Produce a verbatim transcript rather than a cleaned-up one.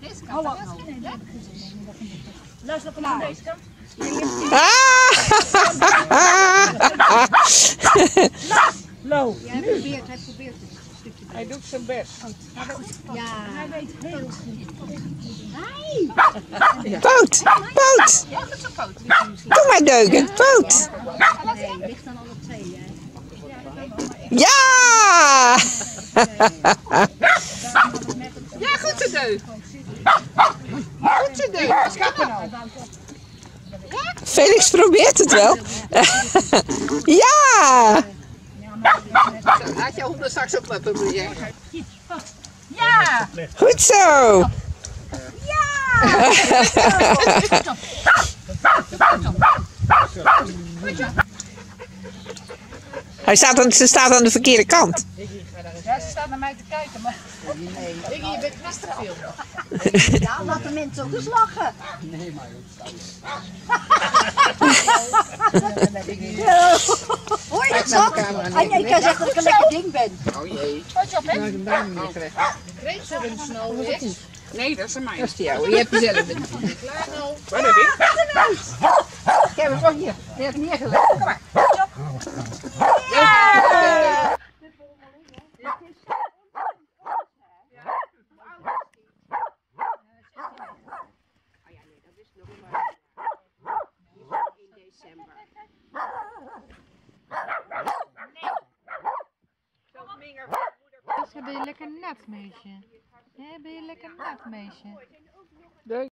deze kant. Luister op aan deze kant. Lo. Hij probeert, hij probeert het een stukje. Hij doet zijn best. Ja, Hij weet heel goed. Poot, poot. Ja, goed zo fout. Doe maar deuken, poot. nee, ligt aan alle twee. Hè. Ja! Ja, goed zo deug. Goed zo deug. Schappen nou. Felix probeert het wel. Ja! Laat jouw honden straks ook maar proberen. Ja! Goed zo! Hij staat aan, ze staat aan de verkeerde kant. Ja, ze staat naar mij te kijken, maar... Nee, Iggy, je bent best te veel. Ja, laat de mensen ook eens lachen. Hoor je dat zo? En jij kan zeggen dat ik een lekker ding ben. Oh jee. Wat je op, hè? Kreeg ze een snow is? Nee, dat is aan mij. Dat is die jouwe. Die heb je zelf met. Klaar nou. Waar heb je? Ik heb hem van hier. Die heb ik neergelegd. Kom maar. Ja! Ben je lekker nat, meisje? Hè, ben je lekker nat, meisje?